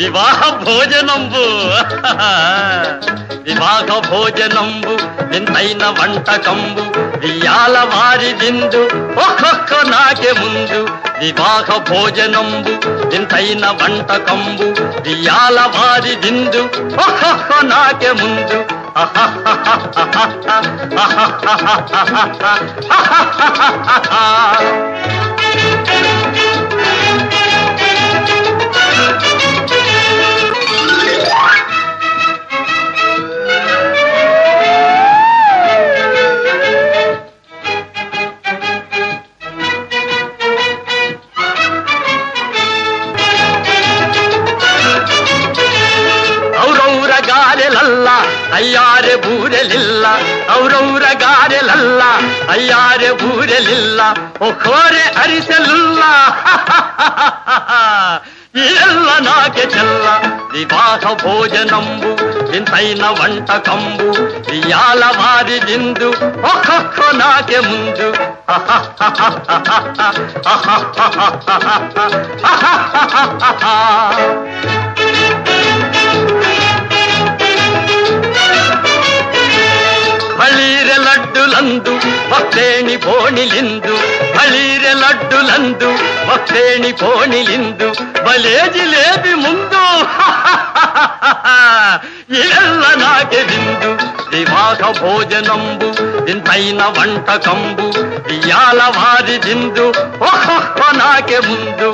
వివాహ భోజనంబు వివాహ భోజనంబు వింతైన వంటకంబు ఇయాల వారి విందు ఒక్కొక్క నాకే ముందు వివాహ భోజనంబు వింతైన వంటకంబు ఇయాల వారి విందు ఒక్కొక్క నాకే ముందు అయ్యారే బూరెలిల్ల ఔరౌర గారెలల్ల అయ్యారే బూరెలిల్ల ఒక్కోరే అరిసెలుల్ల ఇల్ల నాకే చెల్ల వివాహ భోజనంబు వింతైన వంటకంబు ఇయాల వారి విందు ఒక్కొక్క నాకే ముందు ಬಳೀರೆ ಲಡ್ಡುಲಂದು ಭಕ್ತೇಣಿ ಬೋಣಿಲಿಂದು ಬಳೀರೆ ಲಡ್ಡುಲಂದು ಭಕ್ತೇಣಿ ಬೋಣಿಲಿಂದು ಬಲೇ ಜಿಲೇಬಿ ಮುಂದು ಎಲ್ಲ ನಾಕೆ ಬಿಂದು ವಿವಾಹ ಭೋಜనంబు వింతైన వంటకంబు ఇయాల వారి విందు ఒక్కొక్క నాకే ముందు